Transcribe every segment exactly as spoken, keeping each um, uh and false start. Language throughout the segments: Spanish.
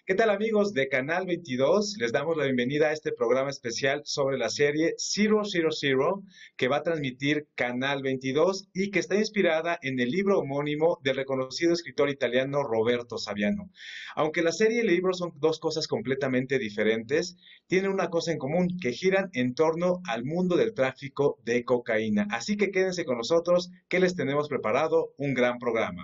¿Qué tal amigos de Canal veintidós? Les damos la bienvenida a este programa especial sobre la serie cero cero cero que va a transmitir Canal veintidós y que está inspirada en el libro homónimo del reconocido escritor italiano Roberto Saviano. Aunque la serie y el libro son dos cosas completamente diferentes, tienen una cosa en común, que giran en torno al mundo del tráfico de cocaína. Así que quédense con nosotros, que les tenemos preparado un gran programa.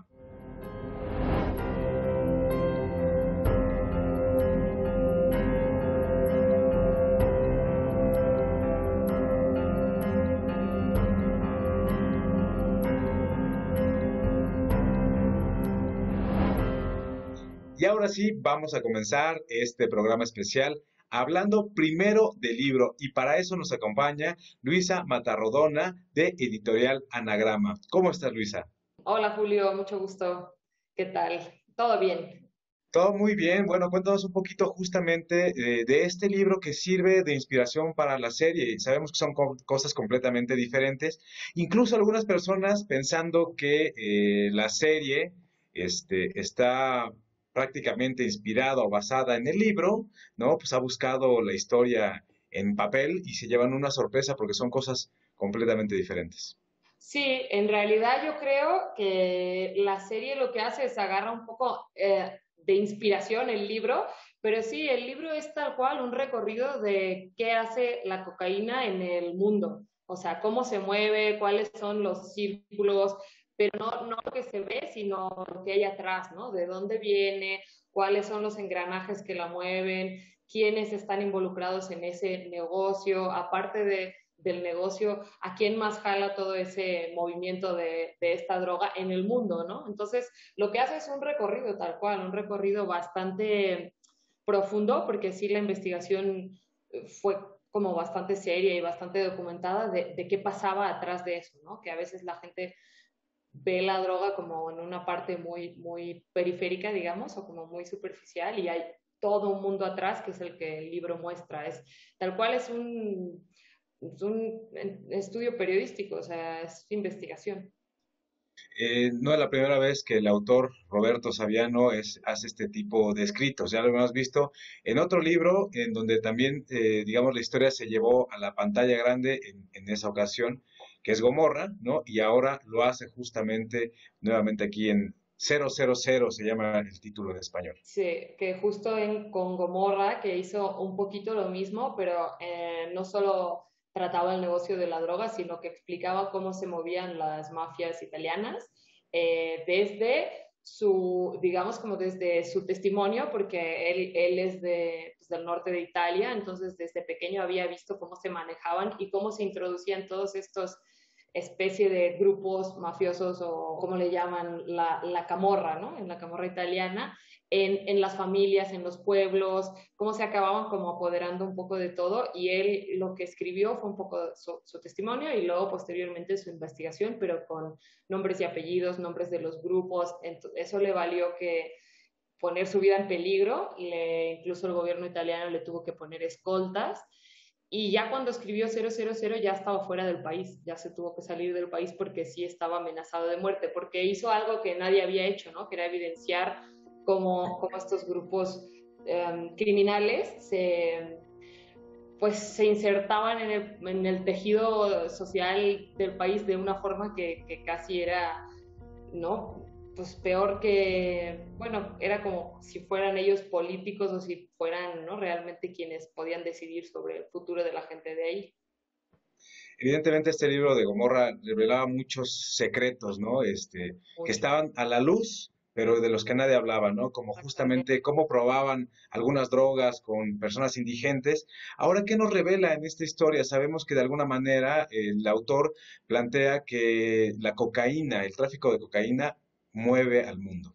Y ahora sí, vamos a comenzar este programa especial hablando primero del libro y para eso nos acompaña Luisa Matarrodona de Editorial Anagrama. ¿Cómo estás, Luisa? Hola Julio, mucho gusto. ¿Qué tal? ¿Todo bien? Todo muy bien. Bueno, cuéntanos un poquito justamente eh, de este libro que sirve de inspiración para la serie. Sabemos que son co- cosas completamente diferentes. Incluso algunas personas pensando que eh, la serie este, está prácticamente inspirada o basada en el libro, ¿no? Pues ha buscado la historia en papel y se llevan una sorpresa porque son cosas completamente diferentes. Sí, en realidad yo creo que la serie lo que hace es agarra un poco eh, de inspiración el libro, pero sí, el libro es tal cual un recorrido de qué hace la cocaína en el mundo, o sea, cómo se mueve, cuáles son los círculos, pero no, no lo que se ve, sino lo que hay atrás, ¿no? De dónde viene, cuáles son los engranajes que la mueven, quiénes están involucrados en ese negocio, aparte de del negocio, a quién más jala todo ese movimiento de, de, esta droga en el mundo, ¿no? Entonces, lo que hace es un recorrido tal cual, un recorrido bastante profundo, porque sí la investigación fue como bastante seria y bastante documentada de, de qué pasaba atrás de eso, ¿no? Que a veces la gente ve la droga como en una parte muy, muy periférica, digamos, o como muy superficial, y hay todo un mundo atrás que es el que el libro muestra. Es, tal cual es un, es un estudio periodístico, o sea, es investigación. Eh, no es la primera vez que el autor Roberto Saviano es, hace este tipo de escritos. Ya lo hemos visto en otro libro en donde también, eh, digamos, la historia se llevó a la pantalla grande en, en esa ocasión, que es Gomorra, ¿no? Y ahora lo hace justamente nuevamente aquí en cero cero cero, se llama el título en español. Sí, que justo en, con Gomorra, que hizo un poquito lo mismo, pero eh, no solo trataba el negocio de la droga, sino que explicaba cómo se movían las mafias italianas eh, desde su, digamos, como desde su testimonio, porque él, él es de, pues, del norte de Italia, entonces desde pequeño había visto cómo se manejaban y cómo se introducían todos estos especie de grupos mafiosos o como le llaman la, la camorra, ¿no? En la camorra italiana, en, en, las familias, en los pueblos, cómo se acababan como apoderando un poco de todo y él lo que escribió fue un poco su, su testimonio y luego posteriormente su investigación, pero con nombres y apellidos, nombres de los grupos, eso le valió que poner su vida en peligro, le, incluso el gobierno italiano le tuvo que poner escoltas y ya cuando escribió cero cero cero ya estaba fuera del país, ya se tuvo que salir del país porque sí estaba amenazado de muerte, porque hizo algo que nadie había hecho, ¿no? Que era evidenciar cómo, cómo estos grupos eh, criminales se, pues, se insertaban en el, en el, tejido social del país de una forma que, que casi era, ¿no? Pues peor que, bueno, era como si fueran ellos políticos o si fueran, ¿no? Realmente quienes podían decidir sobre el futuro de la gente de ahí. Evidentemente este libro de Gomorra revelaba muchos secretos, ¿no? Este, que Mucho. estaban a la luz, pero de los que nadie hablaba, ¿no? Como Exactamente. justamente cómo probaban algunas drogas con personas indigentes. Ahora, ¿qué nos revela en esta historia? Sabemos que de alguna manera el autor plantea que la cocaína, el tráfico de cocaína, mueve al mundo.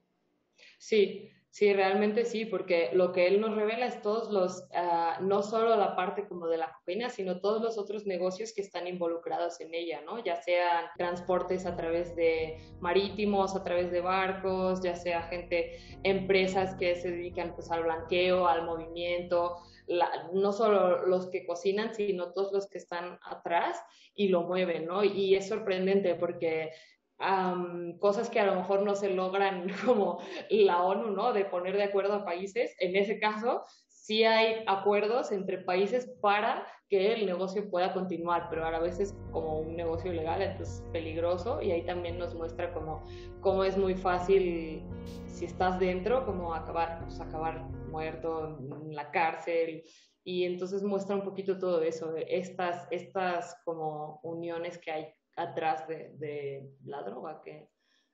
Sí, sí, realmente sí, porque lo que él nos revela es todos los, uh, no solo la parte como de la cocaína, sino todos los otros negocios que están involucrados en ella, ¿no? Ya sean transportes a través de marítimos, a través de barcos, ya sea gente, empresas que se dedican pues al blanqueo, al movimiento, la, no solo los que cocinan, sino todos los que están atrás y lo mueven, ¿no? Y es sorprendente porque um, cosas que a lo mejor no se logran como la ONU, ¿no? De poner de acuerdo a países. En ese caso, sí hay acuerdos entre países para que el negocio pueda continuar, pero a la vez es como un negocio ilegal, entonces peligroso, y ahí también nos muestra como, cómo es muy fácil, si estás dentro, como acabar, pues acabar muerto en la cárcel, y entonces muestra un poquito todo eso, de estas, estas como uniones que hay atrás de, de la droga, que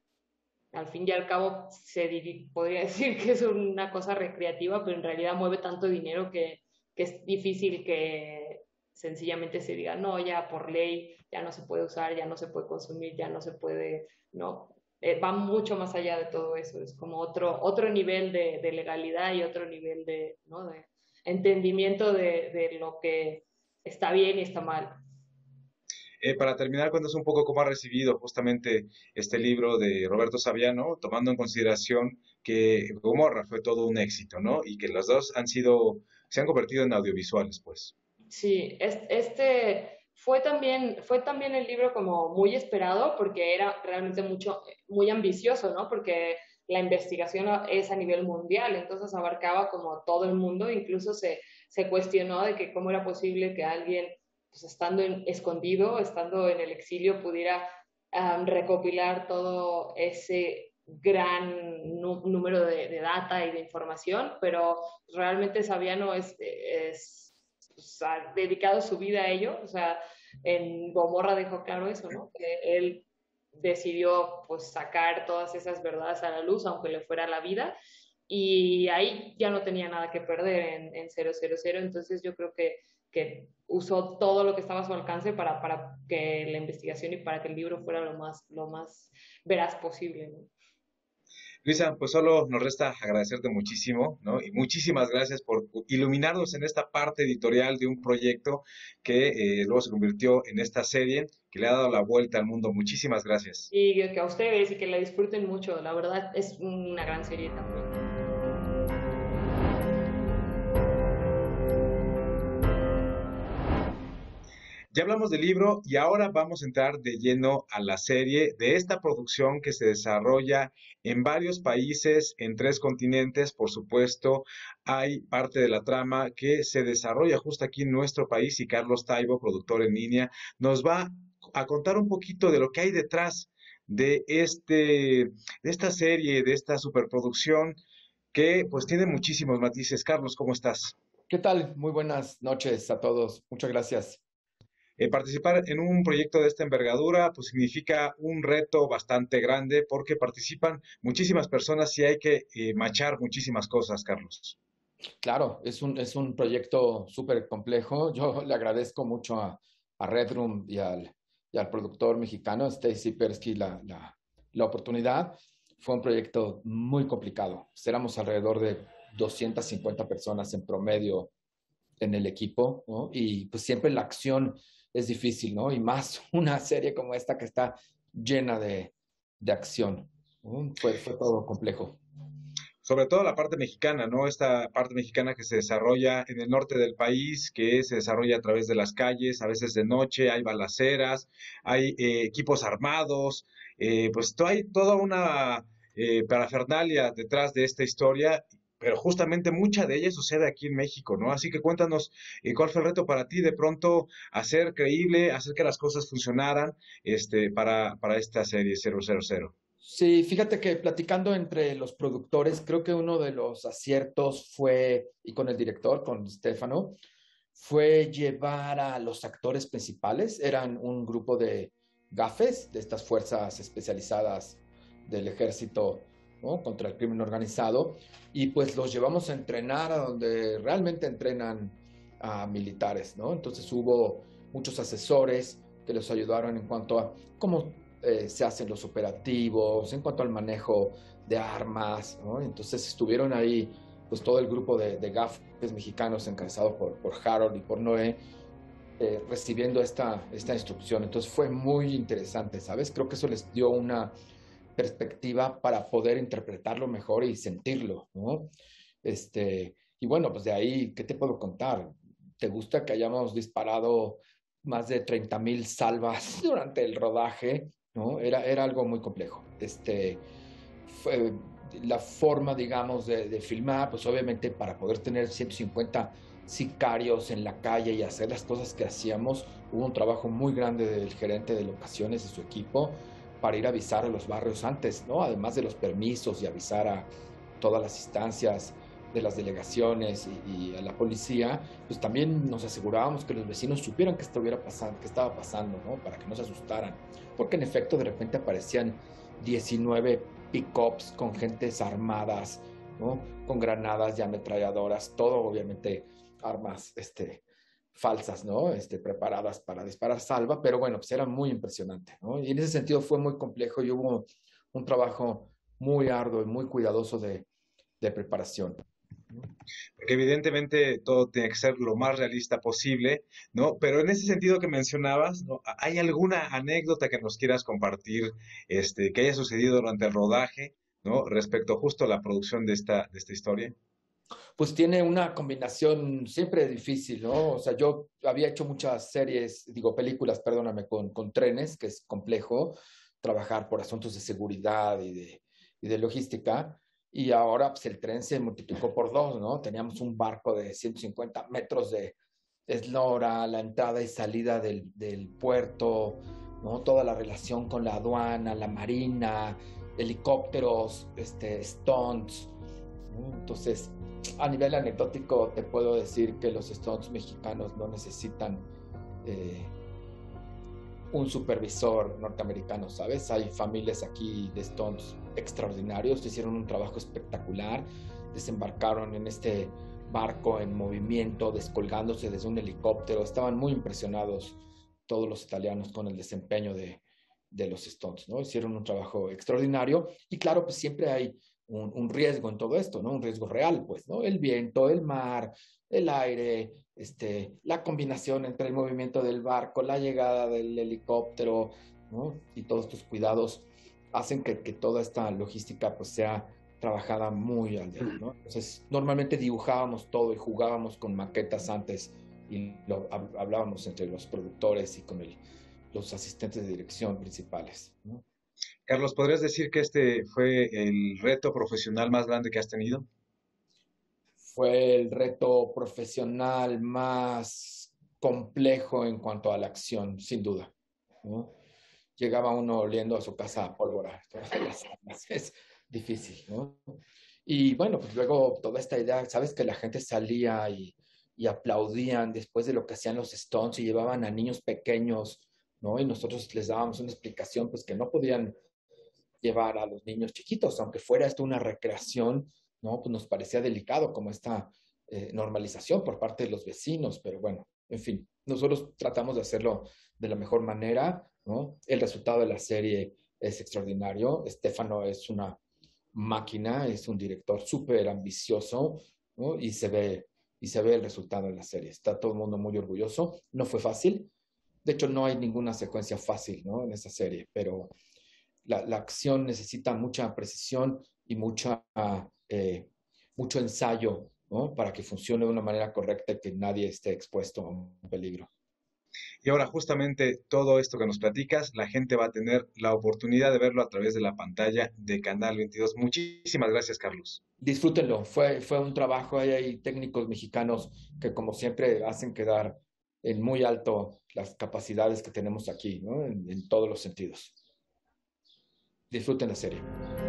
al fin y al cabo se podría decir que es una cosa recreativa, pero en realidad mueve tanto dinero que, que es difícil que sencillamente se diga, no, ya por ley ya no se puede usar, ya no se puede consumir, ya no se puede, no, eh, va mucho más allá de todo eso, es como otro, otro nivel de, de legalidad y otro nivel de, ¿no? de entendimiento de, de lo que está bien y está mal. Eh, para terminar, cuéntanos un poco cómo ha recibido justamente este libro de Roberto Saviano, tomando en consideración que Gomorra fue todo un éxito, ¿no? Y que las dos han sido, se han convertido en audiovisuales, pues. Sí, este fue también, fue también el libro como muy esperado porque era realmente mucho, muy ambicioso, ¿no? Porque la investigación es a nivel mundial, entonces abarcaba como todo el mundo, incluso se, se cuestionó de que cómo era posible que alguien, pues estando en, escondido, estando en el exilio, pudiera um, recopilar todo ese gran número de, de, data y de información, pero realmente Saviano es, es pues, ha dedicado su vida a ello, o sea, en Gomorra dejó claro eso, ¿no? Que él decidió pues sacar todas esas verdades a la luz, aunque le fuera la vida, y ahí ya no tenía nada que perder en, en cero cero cero, entonces yo creo que, que usó todo lo que estaba a su alcance para, para que la investigación y para que el libro fuera lo más, lo más veraz posible, ¿no? Luisa, pues solo nos resta agradecerte muchísimo, ¿no? Y muchísimas gracias por iluminarnos en esta parte editorial de un proyecto que eh, luego se convirtió en esta serie que le ha dado la vuelta al mundo. Muchísimas gracias. Y que a ustedes y que la disfruten mucho, la verdad es una gran serie también. Ya hablamos del libro y ahora vamos a entrar de lleno a la serie de esta producción que se desarrolla en varios países, en tres continentes, por supuesto. Hay parte de la trama que se desarrolla justo aquí en nuestro país y Carlos Taibo, productor en línea, nos va a contar un poquito de lo que hay detrás de, este, de esta serie, de esta superproducción que pues tiene muchísimos matices. Carlos, ¿cómo estás? ¿Qué tal? Muy buenas noches a todos. Muchas gracias. Eh, participar en un proyecto de esta envergadura pues significa un reto bastante grande porque participan muchísimas personas y hay que eh, machar muchísimas cosas, Carlos. Claro, es un, es un proyecto súper complejo. Yo le agradezco mucho a, a Red Room y al, y al productor mexicano, Stacy Persky, la, la, la oportunidad. Fue un proyecto muy complicado. Éramos alrededor de doscientas cincuenta personas en promedio en el equipo, ¿no? Y pues siempre la acción es difícil, ¿no? Y más una serie como esta que está llena de, de acción, ¿no? Fue, fue todo complejo. Sobre todo la parte mexicana, ¿no? Esta parte mexicana que se desarrolla en el norte del país, que se desarrolla a través de las calles, a veces de noche, hay balaceras, hay eh, equipos armados, eh, pues to hay toda una eh, parafernalia detrás de esta historia, pero justamente mucha de ella sucede aquí en México, ¿no? Así que cuéntanos, eh, ¿cuál fue el reto para ti de pronto hacer creíble, hacer que las cosas funcionaran este, para, para esta serie cero cero cero? Sí, fíjate que platicando entre los productores, creo que uno de los aciertos fue, y con el director, con Stefano, fue llevar a los actores principales. Eran un grupo de gafes, de estas fuerzas especializadas del ejército, ¿no? Contra el crimen organizado, y pues los llevamos a entrenar a donde realmente entrenan a militares, ¿no? Entonces hubo muchos asesores que los ayudaron en cuanto a cómo eh, se hacen los operativos, en cuanto al manejo de armas, ¿no? Entonces estuvieron ahí pues todo el grupo de, de gafes mexicanos encabezado por, por Harold y por Noé, eh, recibiendo esta, esta instrucción. Entonces fue muy interesante, ¿sabes? Creo que eso les dio una perspectiva para poder interpretarlo mejor y sentirlo, ¿no? Este, y bueno, pues de ahí, ¿qué te puedo contar? ¿Te gusta que hayamos disparado más de treinta mil salvas durante el rodaje? ¿no? Era, era algo muy complejo. Este, fue, la forma, digamos, de, de filmar, pues obviamente para poder tener ciento cincuenta sicarios en la calle y hacer las cosas que hacíamos, hubo un trabajo muy grande del gerente de locaciones y su equipo para ir a avisar a los barrios antes, ¿no? Además de los permisos y avisar a todas las instancias de las delegaciones y, y a la policía, pues también nos asegurábamos que los vecinos supieran que estuviera pasando, que estaba pasando, ¿no? Para que no se asustaran. Porque en efecto de repente aparecían diecinueve pick-ups con gentes armadas, ¿no? Con granadas y ametralladoras, todo obviamente armas este, falsas, ¿no? Este, preparadas para disparar salva, pero bueno, pues era muy impresionante, ¿no? Y en ese sentido fue muy complejo y hubo un trabajo muy arduo y muy cuidadoso de, de preparación. Porque evidentemente todo tiene que ser lo más realista posible, ¿no? Pero en ese sentido que mencionabas, ¿no? ¿Hay alguna anécdota que nos quieras compartir, este, que haya sucedido durante el rodaje, ¿no? Respecto justo a la producción de esta, de esta historia. Pues tiene una combinación siempre difícil, ¿no? O sea, yo había hecho muchas series, digo, películas, perdóname, con, con trenes, que es complejo trabajar por asuntos de seguridad y de, y de logística, y ahora pues el tren se multiplicó por dos, ¿no? Teníamos un barco de ciento cincuenta metros de eslora, la entrada y salida del, del puerto, ¿no? Toda la relación con la aduana, la marina, helicópteros, este, stunts, ¿no? Entonces, a nivel anecdótico, te puedo decir que los stunts mexicanos no necesitan eh, un supervisor norteamericano, ¿sabes? Hay familias aquí de stunts extraordinarios, hicieron un trabajo espectacular, desembarcaron en este barco en movimiento, descolgándose desde un helicóptero, estaban muy impresionados todos los italianos con el desempeño de, de los stunts, ¿no? Hicieron un trabajo extraordinario y claro, pues siempre hay un, un riesgo en todo esto, ¿no? Un riesgo real, pues, ¿no? El viento, el mar, el aire, este, la combinación entre el movimiento del barco, la llegada del helicóptero, ¿no? Y todos estos cuidados hacen que, que toda esta logística pues sea trabajada muy al día, ¿no? Entonces, normalmente dibujábamos todo y jugábamos con maquetas antes y lo hablábamos entre los productores y con el, los asistentes de dirección principales, ¿no? Carlos, ¿podrías decir que este fue el reto profesional más grande que has tenido? Fue el reto profesional más complejo en cuanto a la acción, sin duda, ¿no? Llegaba uno oliendo a su casa a pólvora. Es difícil, ¿no? Y bueno, pues luego toda esta idea, sabes que la gente salía y, y aplaudían después de lo que hacían los Stones y llevaban a niños pequeños, ¿no? Y nosotros les dábamos una explicación, pues que no podían llevar a los niños chiquitos, aunque fuera esto una recreación, ¿no? Pues nos parecía delicado como esta eh, normalización por parte de los vecinos, pero bueno, en fin, nosotros tratamos de hacerlo de la mejor manera, ¿no? El resultado de la serie es extraordinario. Stefano es una máquina, es un director súper ambicioso, ¿no? Y se ve, y se ve el resultado de la serie. Está todo el mundo muy orgulloso. No fue fácil. De hecho, no hay ninguna secuencia fácil, ¿no? En esa serie, pero la, la acción necesita mucha precisión y mucha, eh, mucho ensayo, ¿no? Para que funcione de una manera correcta y que nadie esté expuesto a un peligro. Y ahora justamente todo esto que nos platicas, la gente va a tener la oportunidad de verlo a través de la pantalla de Canal veintidós. Muchísimas gracias, Carlos. Disfrútenlo, fue, fue un trabajo, hay, hay técnicos mexicanos que como siempre hacen quedar en muy alto las capacidades que tenemos aquí, ¿no? En, en todos los sentidos. Disfruten la serie.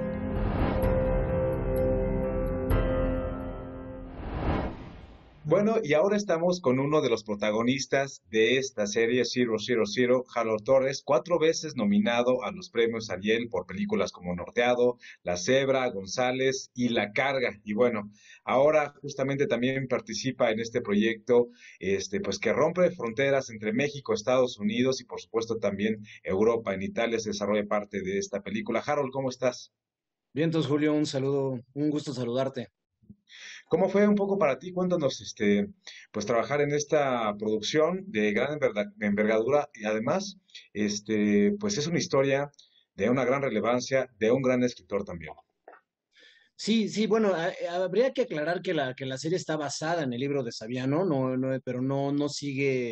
Bueno, y ahora estamos con uno de los protagonistas de esta serie, cero cero cero, Harold Torres, cuatro veces nominado a los premios Ariel por películas como Norteado, La Cebra, González y La Carga. Y bueno, ahora justamente también participa en este proyecto, este, pues que rompe fronteras entre México, Estados Unidos y por supuesto también Europa. En Italia se desarrolla parte de esta película. Harold, ¿cómo estás? Bien, entonces, Julio, un saludo, un gusto saludarte. ¿Cómo fue un poco para ti? Cuéntanos, este, pues trabajar en esta producción de gran enverga- envergadura y además, este, pues es una historia de una gran relevancia, de un gran escritor también. Sí, sí, bueno, a- a- habría que aclarar que la, que la serie está basada en el libro de Saviano, no, no, pero no, no sigue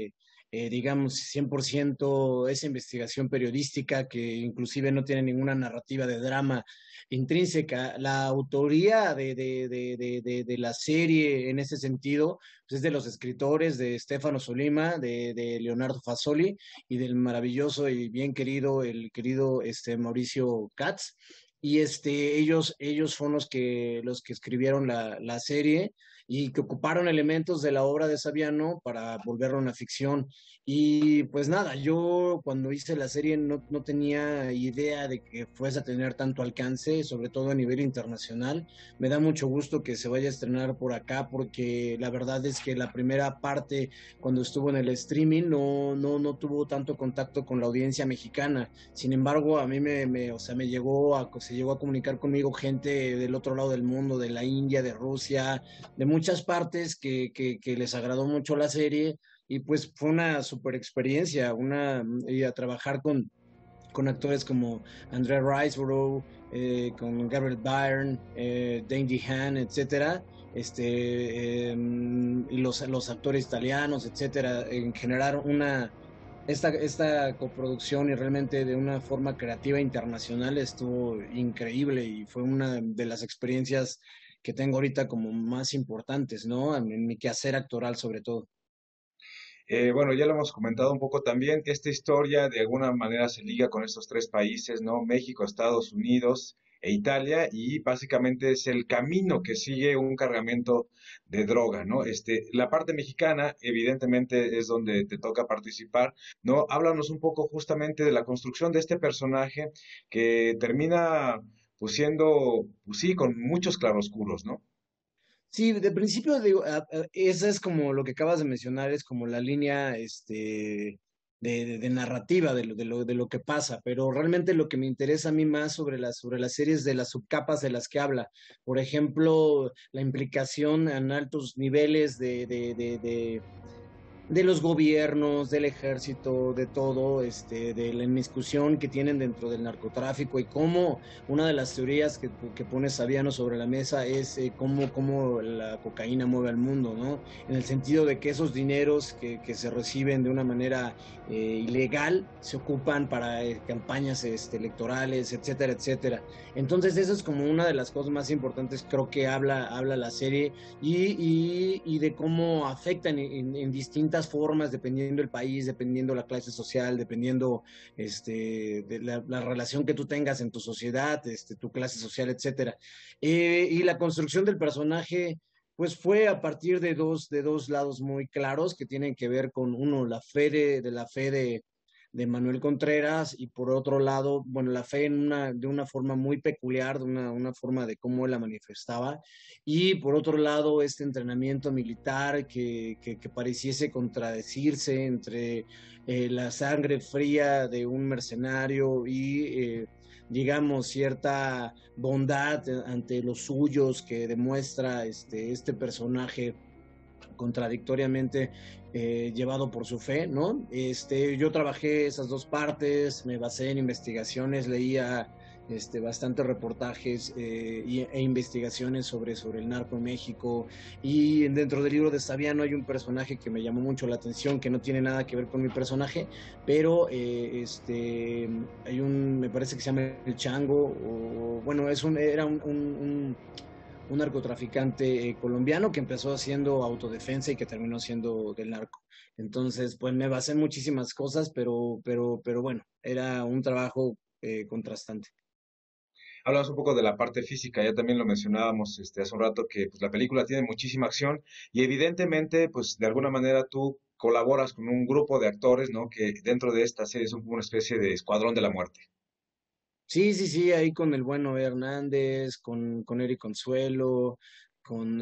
eh, digamos, cien por ciento esa investigación periodística que inclusive no tiene ninguna narrativa de drama intrínseca. La autoría de, de, de, de, de, de la serie en ese sentido pues es de los escritores de Stefano Solima, de, de Leonardo Fasoli y del maravilloso y bien querido, el querido este, Mauricio Katz. Y este, ellos, ellos fueron los que, los que escribieron la, la serie y que ocuparon elementos de la obra de Saviano para volverlo una ficción. Y pues nada, yo cuando hice la serie no, no tenía idea de que fuese a tener tanto alcance, sobre todo a nivel internacional. Me da mucho gusto que se vaya a estrenar por acá porque la verdad es que la primera parte, cuando estuvo en el streaming, no, no, no tuvo tanto contacto con la audiencia mexicana. Sin embargo, a mí me, me, o sea, me llegó a, se llegó a comunicar conmigo gente del otro lado del mundo, de la India, de Rusia, de muchas partes que, que, que les agradó mucho la serie y pues fue una super experiencia, una, y a trabajar con, con actores como Andrea Riseborough, eh, con Gabriel Byrne, eh, Dane DeHaan, etcétera, este, eh, y los, los actores italianos, etcétera, en generar una, esta, esta coproducción y realmente de una forma creativa internacional estuvo increíble y fue una de las experiencias que tengo ahorita como más importantes, ¿no? En, en mi quehacer actoral sobre todo. Eh, bueno, ya lo hemos comentado un poco también, esta historia de alguna manera se liga con estos tres países, ¿no? México, Estados Unidos e Italia, y básicamente es el camino que sigue un cargamento de droga, ¿no? Este, la parte mexicana, evidentemente, es donde te toca participar, ¿no? Háblanos un poco justamente de la construcción de este personaje que termina, pues siendo, pues sí, con muchos claroscuros, ¿no? Sí, de principio digo, a- a- esa es como lo que acabas de mencionar, es como la línea este, de, de- de narrativa de lo, de lo, de lo que pasa, pero realmente lo que me interesa a mí más sobre las, sobre las series de las subcapas de las que habla, por ejemplo, la implicación en altos niveles de, de, de, de de los gobiernos, del ejército, de todo, este, de la inmiscusión que tienen dentro del narcotráfico y cómo una de las teorías que, que pone Saviano sobre la mesa es eh, cómo, cómo la cocaína mueve al mundo, ¿no? En el sentido de que esos dineros que, que se reciben de una manera eh, ilegal se ocupan para eh, campañas este, electorales, etcétera, etcétera. Entonces, eso es como una de las cosas más importantes, creo que habla, habla la serie y, y, y de cómo afectan en, en, distintas formas, dependiendo del país, dependiendo la clase social, dependiendo este, de la, la relación que tú tengas en tu sociedad, este, tu clase social, etcétera. Eh, y la construcción del personaje pues fue a partir de dos, de dos lados muy claros que tienen que ver con uno, la fe de, de la fe de, de Manuel Contreras y por otro lado, bueno, la fe en una, de una forma muy peculiar, de una, una forma de cómo él la manifestaba y por otro lado este entrenamiento militar que, que, que pareciese contradecirse entre eh, la sangre fría de un mercenario y eh, digamos cierta bondad ante los suyos que demuestra este, este personaje contradictoriamente eh, llevado por su fe, ¿no? Este, yo trabajé esas dos partes, me basé en investigaciones, leía este, bastantes reportajes eh, y, e investigaciones sobre, sobre el narco en México y dentro del libro de Saviano hay un personaje que me llamó mucho la atención, que no tiene nada que ver con mi personaje, pero eh, este, hay un, me parece que se llama El Chango, o bueno, es un, era un, un, un un narcotraficante eh, colombiano que empezó haciendo autodefensa y que terminó siendo del narco. Entonces, pues me basé en muchísimas cosas, pero, pero, pero bueno, era un trabajo eh, contrastante. Hablamos un poco de la parte física, ya también lo mencionábamos este, hace un rato que pues, la película tiene muchísima acción y evidentemente, pues de alguna manera tú colaboras con un grupo de actores, ¿no? Que dentro de esta serie son como una especie de escuadrón de la muerte. Sí, sí, sí, ahí con el bueno Hernández, con, con Eric Consuelo, con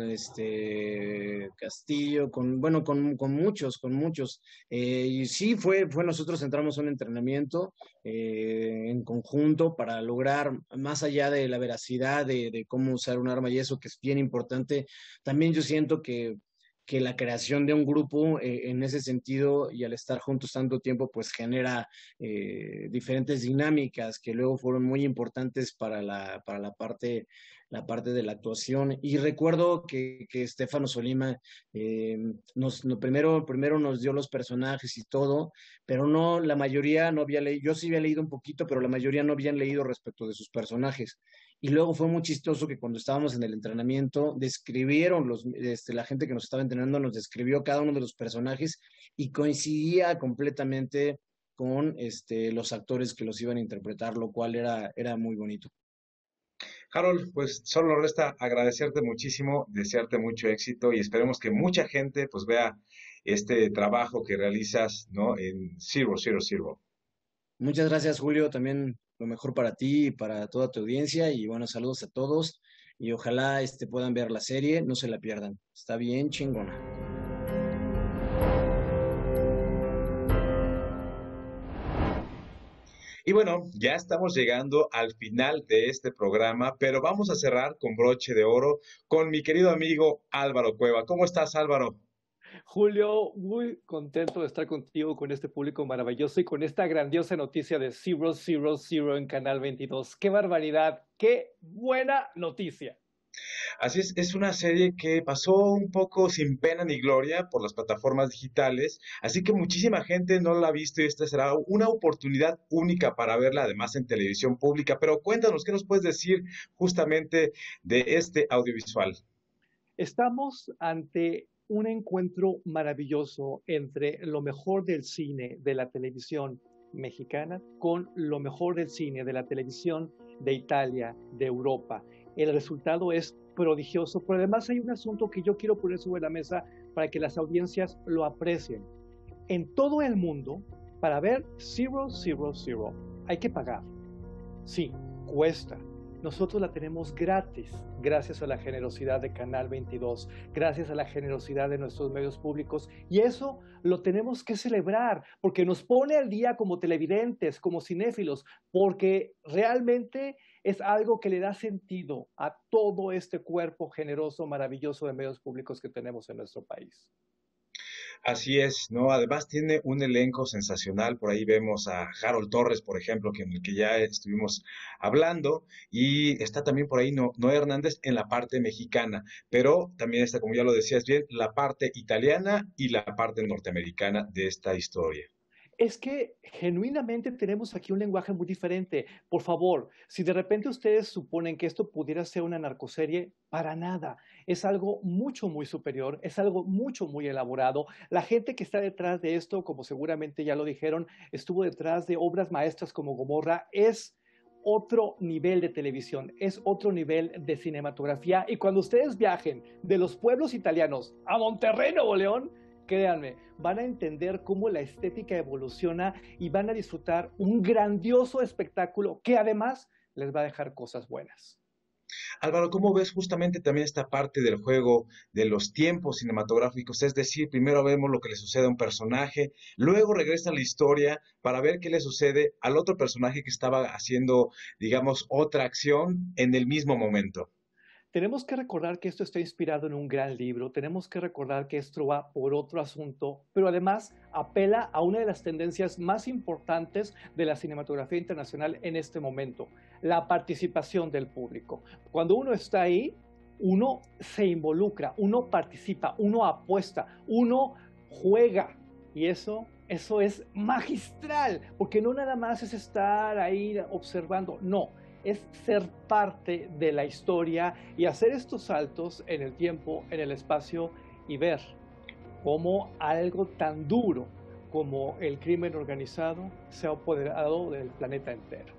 este Castillo, con, bueno, con, con muchos, con muchos. Eh, y sí, fue, fue, nosotros entramos a un entrenamiento eh, en conjunto para lograr, más allá de la veracidad de, de cómo usar un arma y eso, que es bien importante, también yo siento que que la creación de un grupo eh, en ese sentido y al estar juntos tanto tiempo, pues genera eh, diferentes dinámicas que luego fueron muy importantes para la, para la parte, la parte de la actuación. Y recuerdo que, que Stefano Sollima eh, nos, no, primero, primero nos dio los personajes y todo, pero no, la mayoría no había leído, yo sí había leído un poquito, pero la mayoría no habían leído respecto de sus personajes. Y luego fue muy chistoso que cuando estábamos en el entrenamiento, describieron los, este, la gente que nos estaba entrenando nos describió cada uno de los personajes y coincidía completamente con este, los actores que los iban a interpretar, lo cual era, era muy bonito. Harold, pues solo resta agradecerte muchísimo, desearte mucho éxito y esperemos que mucha gente pues vea este trabajo que realizas, ¿no? En Zero Zero Zero. Muchas gracias, Julio. También lo mejor para ti y para toda tu audiencia. Y bueno, saludos a todos. Y ojalá este, puedan ver la serie, no se la pierdan. Está bien chingona. Y bueno, ya estamos llegando al final de este programa, pero vamos a cerrar con broche de oro con mi querido amigo Álvaro Cueva. ¿Cómo estás, Álvaro? Julio, muy contento de estar contigo, con este público maravilloso y con esta grandiosa noticia de Zero Zero Zero en Canal veintidós. ¡Qué barbaridad! ¡Qué buena noticia! Así es, es una serie que pasó un poco sin pena ni gloria por las plataformas digitales, así que muchísima gente no la ha visto y esta será una oportunidad única para verla, además en televisión pública. Pero cuéntanos, ¿qué nos puedes decir justamente de este audiovisual? Estamos ante un encuentro maravilloso entre lo mejor del cine, de la televisión mexicana, con lo mejor del cine, de la televisión de Italia, de Europa. El resultado es prodigioso, pero además hay un asunto que yo quiero poner sobre la mesa para que las audiencias lo aprecien. En todo el mundo, para ver Zero Zero Zero, hay que pagar. Sí, cuesta. Nosotros la tenemos gratis, gracias a la generosidad de Canal veintidós, gracias a la generosidad de nuestros medios públicos, y eso lo tenemos que celebrar, porque nos pone al día como televidentes, como cinéfilos, porque realmente es algo que le da sentido a todo este cuerpo generoso, maravilloso de medios públicos que tenemos en nuestro país. Así es, ¿no? Además tiene un elenco sensacional. Por ahí vemos a Harold Torres, por ejemplo, que en el que ya estuvimos hablando, y está también por ahí no, Noé Hernández en la parte mexicana, pero también está, como ya lo decías bien, la parte italiana y la parte norteamericana de esta historia. Es que genuinamente tenemos aquí un lenguaje muy diferente. Por favor, si de repente ustedes suponen que esto pudiera ser una narcoserie, para nada. Es algo mucho, muy superior, es algo mucho, muy elaborado. La gente que está detrás de esto, como seguramente ya lo dijeron, estuvo detrás de obras maestras como Gomorra, es otro nivel de televisión, es otro nivel de cinematografía. Y cuando ustedes viajen de los pueblos italianos a Monterrey, Nuevo León, créanme, van a entender cómo la estética evoluciona y van a disfrutar un grandioso espectáculo que además les va a dejar cosas buenas. Álvaro, ¿cómo ves justamente también esta parte del juego de los tiempos cinematográficos? Es decir, primero vemos lo que le sucede a un personaje, luego regresa la historia para ver qué le sucede al otro personaje que estaba haciendo, digamos, otra acción en el mismo momento. Tenemos que recordar que esto está inspirado en un gran libro, tenemos que recordar que esto va por otro asunto, pero además apela a una de las tendencias más importantes de la cinematografía internacional en este momento, la participación del público. Cuando uno está ahí, uno se involucra, uno participa, uno apuesta, uno juega, y eso, eso es magistral, porque no nada más es estar ahí observando, no. Es ser parte de la historia y hacer estos saltos en el tiempo, en el espacio y ver cómo algo tan duro como el crimen organizado se ha apoderado del planeta entero.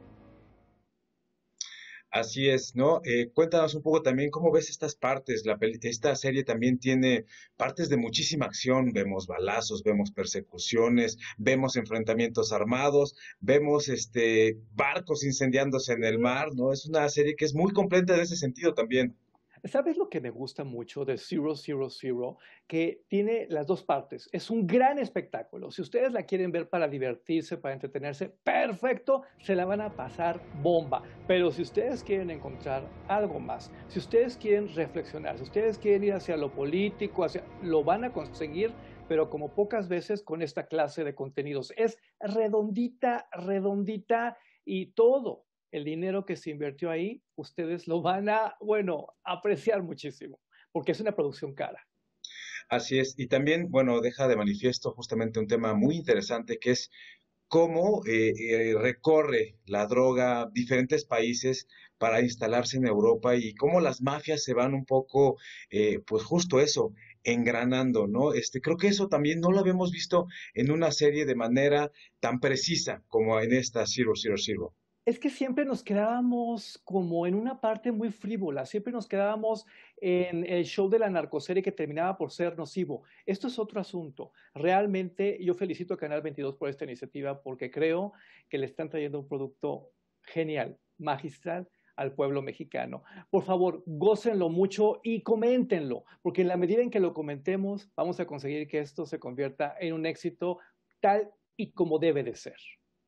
Así es, ¿no? Eh, cuéntanos un poco también cómo ves estas partes. La peli- esta serie también tiene partes de muchísima acción. Vemos balazos, vemos persecuciones, vemos enfrentamientos armados, vemos este barcos incendiándose en el mar, ¿no? Es una serie que es muy completa en ese sentido también. ¿Sabes lo que me gusta mucho de Zero Zero Zero? Que tiene las dos partes. Es un gran espectáculo. Si ustedes la quieren ver para divertirse, para entretenerse, perfecto, se la van a pasar bomba. Pero si ustedes quieren encontrar algo más, si ustedes quieren reflexionar, si ustedes quieren ir hacia lo político, hacia, lo van a conseguir, pero como pocas veces con esta clase de contenidos. Es redondita, redondita y todo. el dinero que se invirtió ahí, ustedes lo van a, bueno, apreciar muchísimo, porque es una producción cara. Así es, y también, bueno, deja de manifiesto justamente un tema muy interesante que es cómo eh, eh, recorre la droga diferentes países para instalarse en Europa y cómo las mafias se van un poco, eh, pues justo eso, engranando, ¿no? Este, creo que eso también no lo habíamos visto en una serie de manera tan precisa como en esta Zero Zero Zero. Es que siempre nos quedábamos como en una parte muy frívola, siempre nos quedábamos en el show de la narcoserie que terminaba por ser nocivo. Esto es otro asunto. Realmente yo felicito a Canal veintidós por esta iniciativa porque creo que le están trayendo un producto genial, magistral al pueblo mexicano. Por favor, gócenlo mucho y coméntenlo, porque en la medida en que lo comentemos, vamos a conseguir que esto se convierta en un éxito tal y como debe de ser.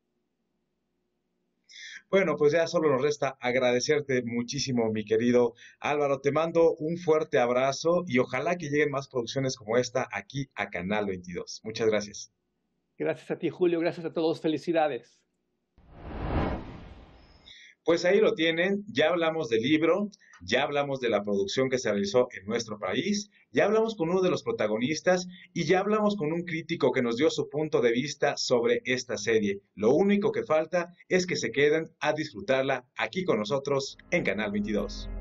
Bueno, pues ya solo nos resta agradecerte muchísimo, mi querido Álvaro. Te mando un fuerte abrazo y ojalá que lleguen más producciones como esta aquí a Canal veintidós. Muchas gracias. Gracias a ti, Julio. Gracias a todos. Felicidades. Pues ahí lo tienen, ya hablamos del libro, ya hablamos de la producción que se realizó en nuestro país, ya hablamos con uno de los protagonistas y ya hablamos con un crítico que nos dio su punto de vista sobre esta serie. Lo único que falta es que se queden a disfrutarla aquí con nosotros en Canal veintidós.